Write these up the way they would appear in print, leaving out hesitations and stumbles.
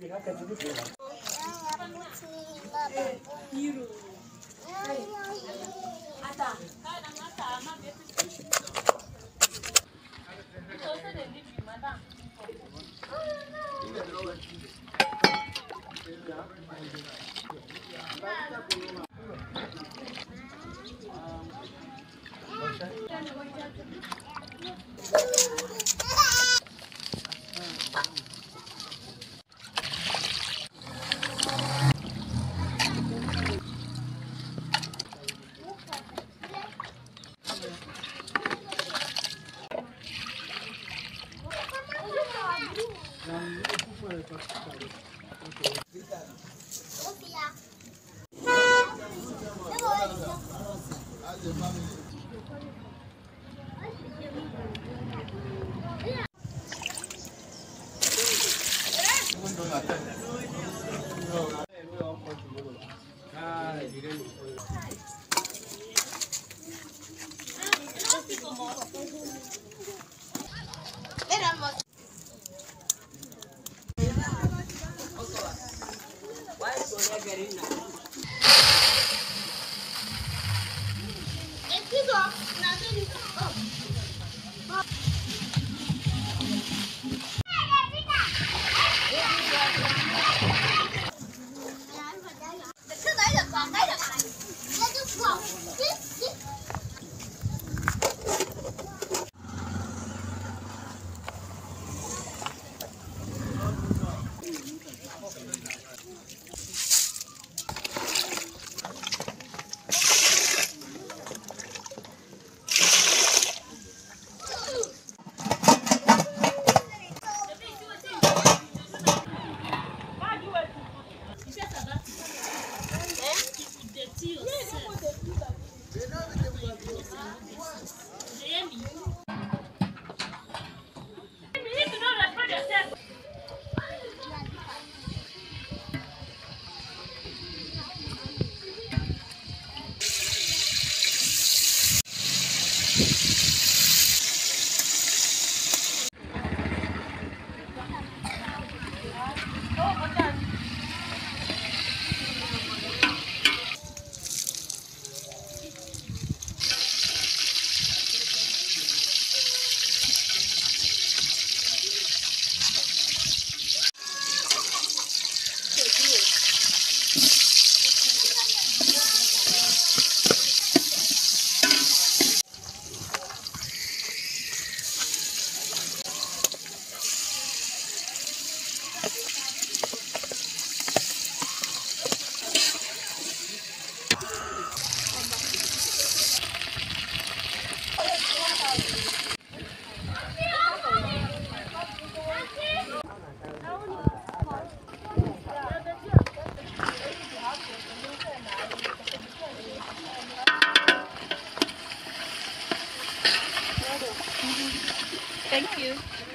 Thank you.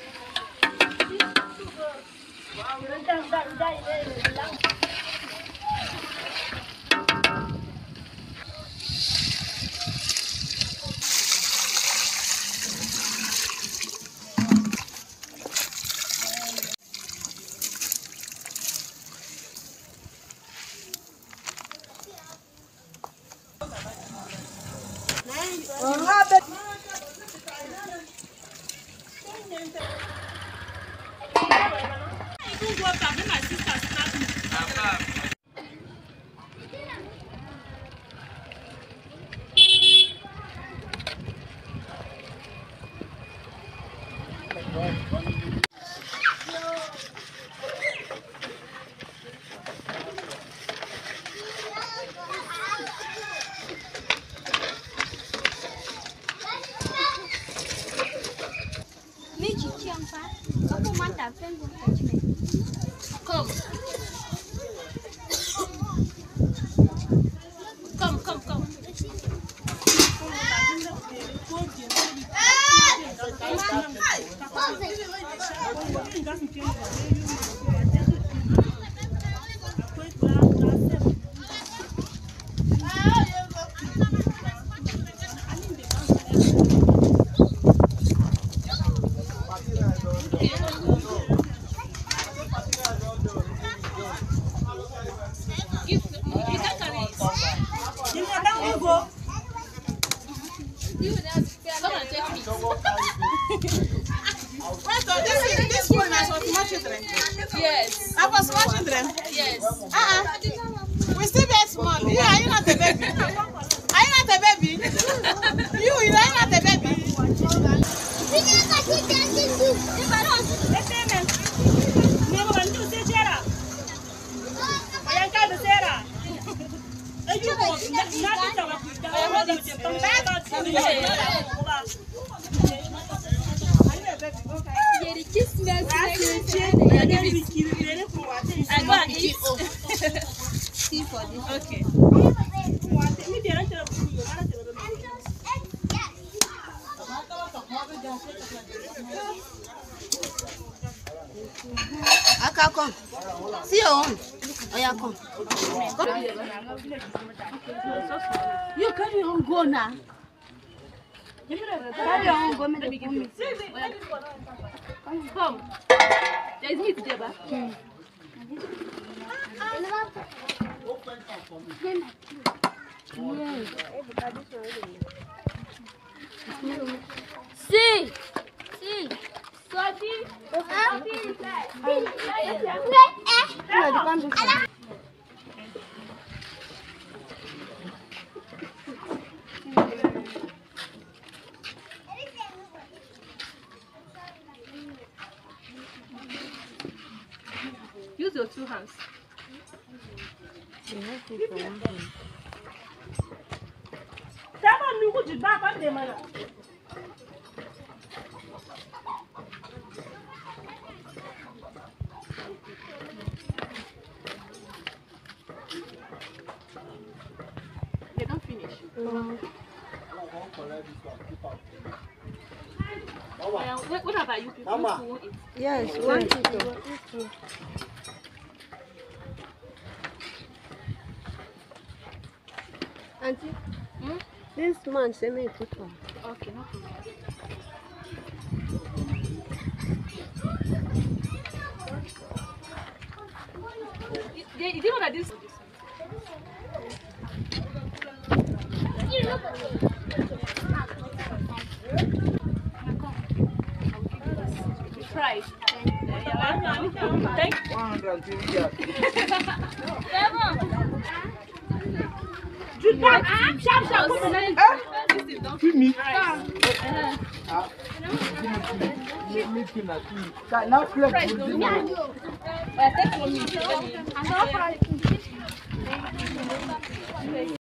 Come. small children? Yes. I for small children? Yes. We still very small. You are you not a baby? Are you not a baby? You are not a baby? I go and eat. See for this. Okay. Aka, come. See your own. Oh, yeah, come. You carry on go now. Carry on go. Let me give you. Come. There is meat there, ba? See. Sorry. Use your 2 hands. They don't finish. What about you people? Mama. Yes, one, two. Auntie, this man say me put one. Okay, no problem. Do you know that this? Try. Thank you. 150. Give me. Now Take for me.